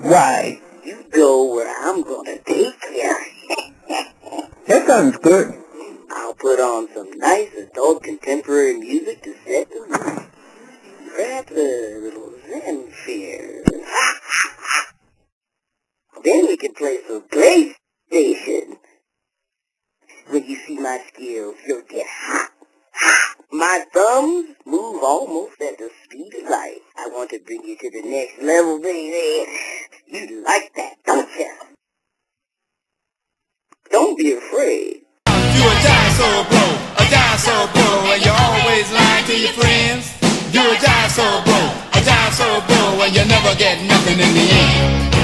Why? You go where I'm gonna take you. That sounds good. I'll put on some nice adult contemporary music to set the mood. Perhaps a little Zen fear. Then we can play some PlayStation. When you see my skills, you'll get hot. My thumbs move almost at the speed of light. I want to bring you to the next level, baby. You like that, don't you? Don't be afraid. You a dinosaur bro, and you always lying to your friends. You a dinosaur bro, and you never get nothing in the end.